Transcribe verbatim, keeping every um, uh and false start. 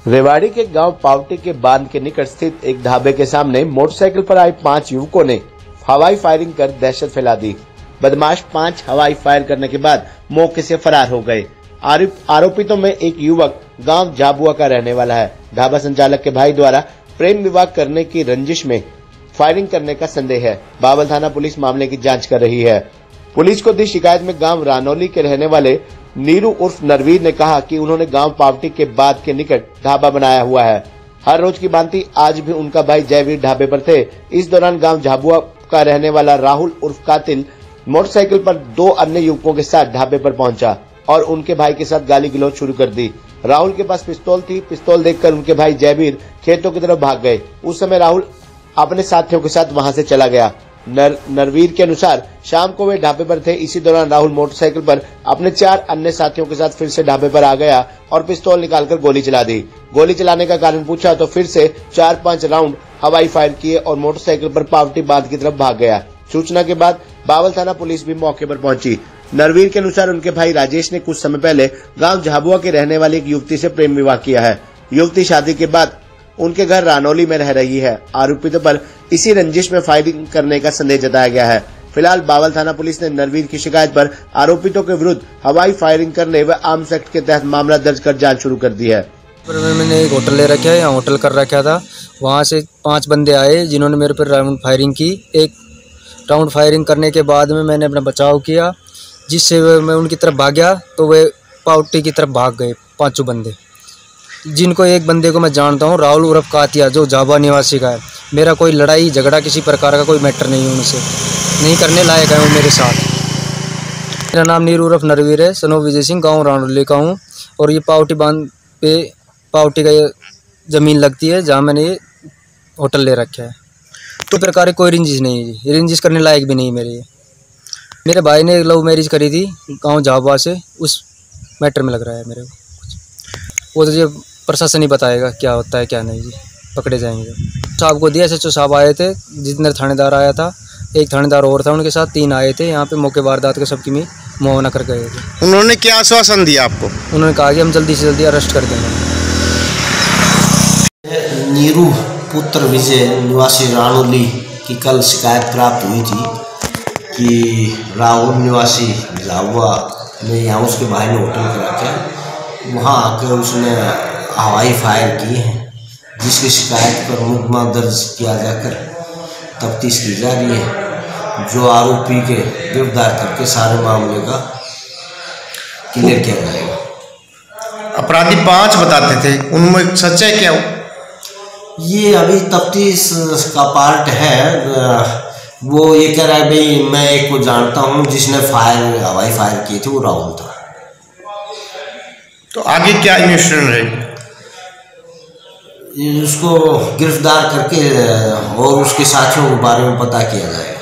रेवाड़ी के गांव पावटी के बांध के निकट स्थित एक ढाबे के सामने मोटरसाइकिल पर आए पांच युवकों ने हवाई फायरिंग कर दहशत फैला दी। बदमाश पांच हवाई फायर करने के बाद मौके से फरार हो गए। आरोपितों में एक युवक गांव झाबुआ का रहने वाला है। ढाबा संचालक के भाई द्वारा प्रेम विवाह करने की रंजिश में फायरिंग करने का संदेह है। बावल थाना पुलिस मामले की जांच कर रही है। पुलिस को दी शिकायत में गांव रानौली के रहने वाले नीरू उर्फ नरवीर ने कहा कि उन्होंने गांव पावटी के बाद के निकट ढाबा बनाया हुआ है। हर रोज की भांति आज भी उनका भाई जयवीर ढाबे पर थे। इस दौरान गांव झाबुआ का रहने वाला राहुल उर्फ कातिल मोटरसाइकिल पर दो अन्य युवकों के साथ ढाबे पर पहुंचा और उनके भाई के साथ गाली गलौज शुरू कर दी। राहुल के पास पिस्तौल थी। पिस्तौल देखकर उनके भाई जयवीर खेतों की तरफ भाग गए। उस समय राहुल अपने साथियों के साथ वहां से चला गया। नर, नरवीर के अनुसार शाम को वे ढाबे पर थे। इसी दौरान राहुल मोटरसाइकिल पर अपने चार अन्य साथियों के साथ फिर से ढाबे पर आ गया और पिस्तौल निकालकर गोली चला दी। गोली चलाने का कारण पूछा तो फिर से चार पांच राउंड हवाई फायर किए और मोटरसाइकिल पर पावटी बांध की तरफ भाग गया। सूचना के बाद बावल थाना पुलिस भी मौके पर पहुंची। नरवीर के अनुसार उनके भाई राजेश ने कुछ समय पहले गांव झाबुआ के रहने वाली एक युवती से प्रेम विवाह किया है। युवती शादी के बाद उनके घर रानौली में रह रही है। आरोपितों पर इसी रंजिश में फायरिंग करने का संदेह जताया गया है। फिलहाल बावल थाना पुलिस ने नरवीर की शिकायत पर आरोपितों के विरुद्ध हवाई फायरिंग करने व आर्म्स एक्ट के तहत मामला दर्ज कर जांच शुरू कर दी है। मैंने एक होटल ले रखा है, यहाँ होटल कर रखा था। वहाँ से पांच बंदे आए जिन्होंने मेरे पर राउंड फायरिंग की। एक राउंड फायरिंग करने के बाद में मैंने अपना बचाव किया, जिससे मैं उनकी तरफ भाग गया तो वे पावटी की तरफ भाग गए पांचों बंदे, जिनको एक बंदे को मैं जानता हूँ, राहुल उर्फ कातिया, जो झाबुआ निवासी का है। मेरा कोई लड़ाई झगड़ा किसी प्रकार का कोई मैटर नहीं है, उनसे नहीं करने लायक है वो मेरे साथ। मेरा नाम नीरू उर्फ नरवीर है, सनो विजय सिंह, गाँव रानौली का हूँ। और ये पावटी बांध पे पावटी का ये ज़मीन लगती है जहाँ मैंने ये होटल ले रखा है। तो प्रकार कोई रेंजिश नहीं है, रेंजिश करने लायक भी नहीं मेरे। मेरे भाई ने लव मैरिज करी थी गाँव झाबुआ से, उस मैटर में लग रहा है मेरे को। वो तो ये प्रशासन ही बताएगा क्या होता है क्या नहीं जी, पकड़े जाएंगे। साहब को दिया, एस एच ओ साहब आए थे, जितने थानेदार आया था, एक थानेदार और था, उनके साथ तीन आए थे यहाँ पे मौके वारदात के सबकी में मुआवना कर गए थे। उन्होंने क्या आश्वासन दिया आपको? उन्होंने कहा कि हम जल्दी से जल्दी अरेस्ट कर देंगे। नीरू पुत्र विजय निवासी रानौली की कल शिकायत प्राप्त हुई थी कि राहुल निवासी झाबुआ में यहाँ उसके भाई ने होटल कर रखा है, वहाँ आकर उसने हवाई फायर की है, जिसकी शिकायत पर मुकदमा दर्ज किया जाकर तफ्तीश की जा रही है, जो आरोपी के गिरफ्तार करके सारे मामले का क्लियर किया जाएगा। अपराधी पांच बताते थे, उनमें सच्चाई क्या हो? ये अभी तफ्तीश का पार्ट है। वो ये कह रहा है भाई मैं एक को जानता हूँ जिसने फायर हवाई फायर किए थे, वो राहुल था। तो आगे क्या इन्वेस्टिगेशन रहेगी? उसको गिरफ्तार करके और उसके साथियों के बारे में पता किया जाएगा।